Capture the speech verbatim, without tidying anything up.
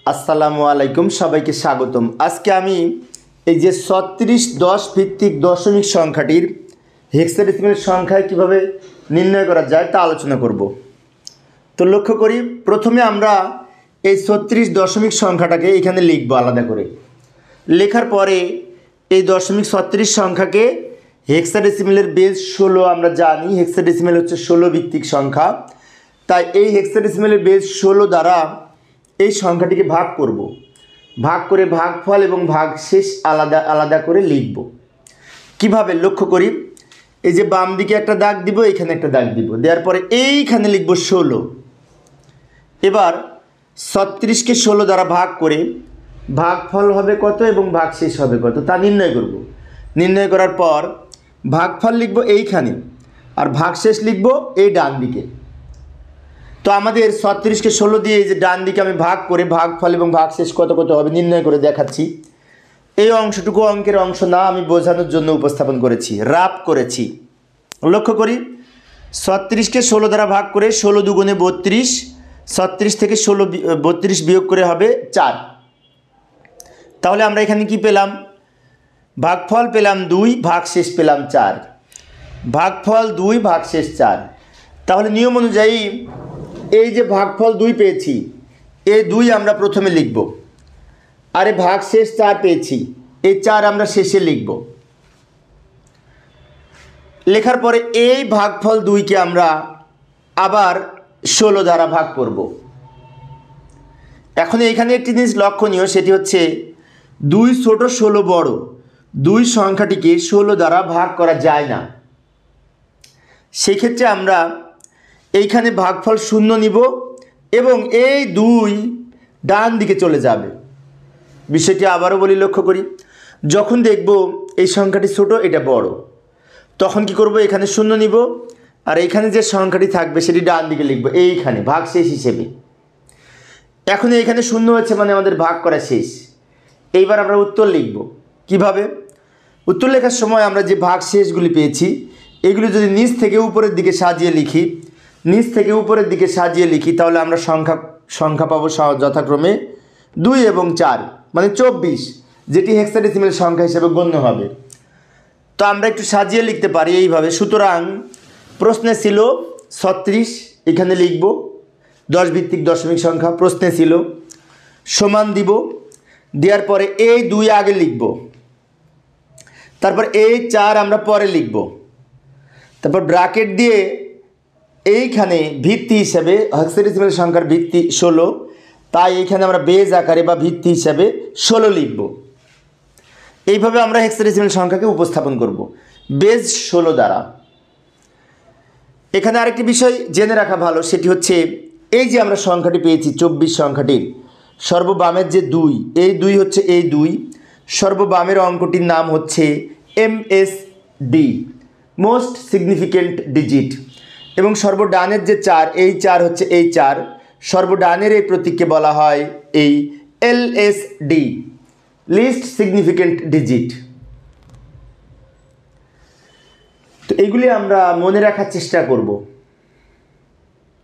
আসসালামু আলাইকুম, সবাইকে স্বাগতম। আজকে আমি এই যে ছত্রিশ দশ ভিত্তিক দশমিক সংখ্যাটির হেক্সাডেসিমেল সংখ্যায় কিভাবে নির্ণয় করা যায় তা আলোচনা করব। তো লক্ষ্য করি, প্রথমে আমরা এই ছত্রিশ দশমিক সংখ্যাটাকে এখানে লিখব আলাদা করে। লেখার পরে এই দশমিক ছত্রিশ সংখ্যাকে হেক্সাডেসিমেলের বেস ষোলো, আমরা জানি হেক্সাডেসিমেল হচ্ছে ষোলো ভিত্তিক সংখ্যা, তাই এই হেক্সাডেসিমেলের বেস ষোলো দ্বারা এই সংখ্যাটিকে ভাগ করব। ভাগ করে ভাগফল এবং ভাগশেষ আলাদা আলাদা করে লিখব। কিভাবে লক্ষ্য করি, এই যে বাম দিকে একটা দাগ দিব, এখানে একটা দাগ দিব, দেওয়ার পরে এইখানে লিখব ষোলো। এবার ছত্রিশকে ষোলো দ্বারা ভাগ করে ভাগফল হবে কত এবং ভাগশেষ হবে কত তা নির্ণয় করব। নির্ণয় করার পর ভাগফল লিখব এইখানে আর ভাগশেষ লিখব এই ডান দিকে। তো আমাদের ছত্রিশকে ষোলো দিয়ে এই যে ডান দিকে আমি ভাগ করে ভাগফল এবং ভাগশেষ কত কত হবে নির্ণয় করে দেখাচ্ছি। এই অংশটুকু অঙ্কের অংশ না, আমি বোঝানোর জন্য উপস্থাপন করেছি, রাপ করেছি। লক্ষ্য করি, ছত্রিশকে ষোলো দ্বারা ভাগ করে ষোলো দুগুণে বত্রিশ, ছত্রিশ থেকে ষোলো বত্রিশ বিয়োগ করে হবে চার। তাহলে আমরা এখানে কি পেলাম? ভাগফল পেলাম দুই, ভাগশেষ পেলাম চার। ভাগফল দুই, ভাগশেষ চার। তাহলে নিয়ম অনুযায়ী এই যে ভাগফল দুই পেয়েছি, এই দুই আমরা প্রথমে লিখব, আরে ভাগশেষ চার পেয়েছি, এই চার আমরা শেষে লিখব। লেখার পরে এই ভাগফল দুইকে আমরা আবার ষোলো দ্বারা ভাগ করব। এখন এইখানে একটি জিনিস লক্ষণীয়, সেটি হচ্ছে দুই ছোট ষোলো বড়, দুই সংখ্যাটিকে ষোলো দ্বারা ভাগ করা যায় না। সেক্ষেত্রে আমরা এইখানে ভাগফল শূন্য নিব এবং এই দুই ডান দিকে চলে যাবে। বিষয়টি আবারও বলি, লক্ষ্য করি, যখন দেখব এই সংখ্যাটি ছোট এটা বড়, তখন কি করব? এখানে শূন্য নিব আর এইখানে যে সংখ্যাটি থাকবে সেটি ডান দিকে লিখব এইখানে ভাগশেষ হিসেবে। এখন এইখানে শূন্য হয়েছে মানে আমাদের ভাগ করা শেষ। এইবার আমরা উত্তর লিখব। কিভাবে? উত্তর লেখার সময় আমরা যে ভাগশেষগুলি পেয়েছি এগুলি যদি নিচ থেকে উপরের দিকে সাজিয়ে লিখি, নিচ থেকে উপরের দিকে সাজিয়ে লিখি তাহলে আমরা সংখ্যা সংখ্যা পাবো যথাক্রমে দুই এবং চার, মানে চব্বিশ, যেটি হেক্সাডেসিমেল সংখ্যা হিসেবে গণ্য হবে। তো আমরা একটু সাজিয়ে লিখতে পারি এইভাবে। সুতরাং প্রশ্নে ছিল ছত্রিশ, এখানে লিখব দশ ভিত্তিক দশমিক সংখ্যা, প্রশ্নে ছিল সমান দিব, দেওয়ার পরে এই দুই আগে লিখব, তারপর এই চার আমরা পরে লিখব, তারপর ব্র্যাকেট দিয়ে এইখানে ভিত্তি হিসাবে হেক্সাডেসিমেল সংখ্যার ভিত্তি ষোলো, তাই এইখানে আমরা বেজ আকারে বা ভিত্তি হিসাবে ষোলো লিখব। এইভাবে আমরা হেক্সাডেসিমেল সংখ্যাকে উপস্থাপন করব বেজ ষোলো দ্বারা। এখানে আরেকটি বিষয় জেনে রাখা ভালো, সেটি হচ্ছে এই যে আমরা সংখ্যাটি পেয়েছি চব্বিশ সংখ্যাটির সর্ববামের যে দুই, এই দুই হচ্ছে এই দুই, সর্ববামের অঙ্কটির নাম হচ্ছে M S D, most significant digit, এবং সর্বডানের যে চার, এই চার হচ্ছে এই চার, সর্বডানের এই প্রতীককে বলা হয় এই L S D, least significant digit. তো এগুলি আমরা মনে রাখার চেষ্টা করব।